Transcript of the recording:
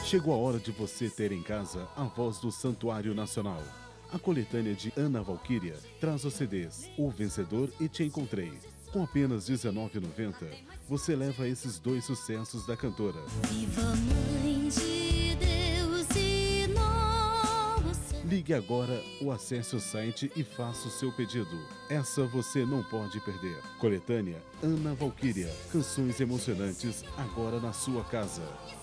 Chegou a hora de você ter em casa a voz do Santuário Nacional. A coletânea de Ana Valquíria traz os CDs O Vencedor e Te Encontrei. Com apenas R$ 19,90, você leva esses dois sucessos da cantora. Viva Mãe de Deus e Nossa. Ligue agora ou acesse o site e faça o seu pedido. Essa você não pode perder. Coletânea Ana Valquíria. Canções emocionantes agora na sua casa.